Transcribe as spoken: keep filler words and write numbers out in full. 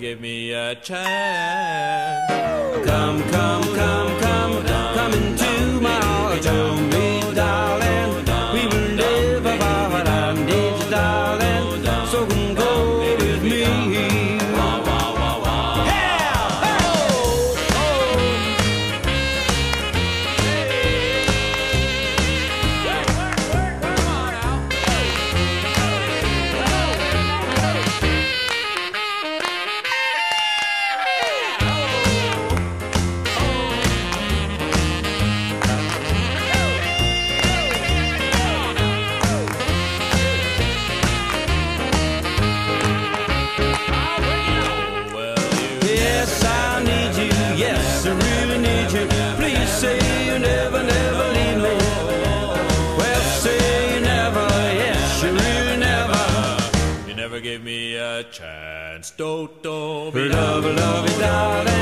give me a chance. Come, come, come, come, come into my heart. Tell me, darling, we will never part. I need you, darling, so come go with me. Yes, I need you, yes, I really need you. Please say you never, never leave me. Well, say you never, yes, you really never. You never gave me a chance. Do, do, Love, love, darling.